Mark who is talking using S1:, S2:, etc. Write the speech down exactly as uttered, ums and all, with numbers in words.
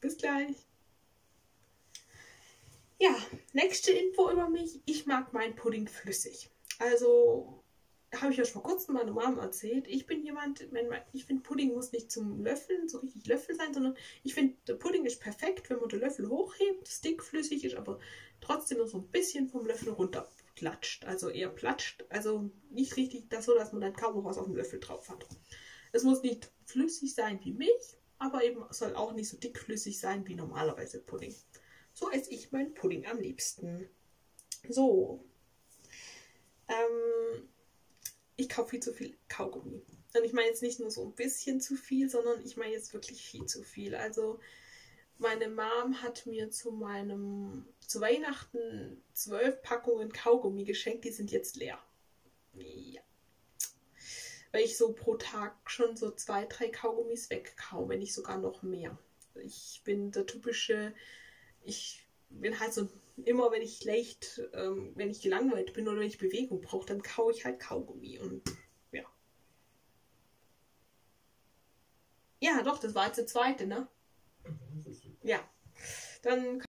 S1: Bis gleich. Ja, nächste Info über mich. Ich mag meinen Pudding flüssig. Also, habe ich ja schon vor kurzem meiner Mom erzählt. Ich bin jemand, wenn man, ich finde, Pudding muss nicht zum Löffeln, so richtig Löffel sein, sondern ich finde, der Pudding ist perfekt, wenn man den Löffel hochhebt, das dickflüssig ist, aber trotzdem noch so ein bisschen vom Löffel runterklatscht. Also eher platscht. Also nicht richtig das so, dass man dann kaum noch was auf dem Löffel drauf hat. Es muss nicht flüssig sein wie Milch, aber eben soll auch nicht so dickflüssig sein wie normalerweise Pudding. So esse ich meinen Pudding am liebsten. So. Ähm, ich kaufe viel zu viel Kaugummi. Und ich meine jetzt nicht nur so ein bisschen zu viel, sondern ich meine jetzt wirklich viel zu viel. Also meine Mom hat mir zu meinem zu Weihnachten zwölf Packungen Kaugummi geschenkt, die sind jetzt leer. Ja. Weil ich so pro Tag schon so zwei, drei Kaugummis wegkau, wenn nicht sogar noch mehr. Ich bin der typische, ich bin halt so, immer wenn ich leicht, ähm, wenn ich gelangweilt bin oder wenn ich Bewegung brauche, dann kaue ich halt Kaugummi und ja. Ja, doch, das war jetzt der zweite, ne? Ja. Dann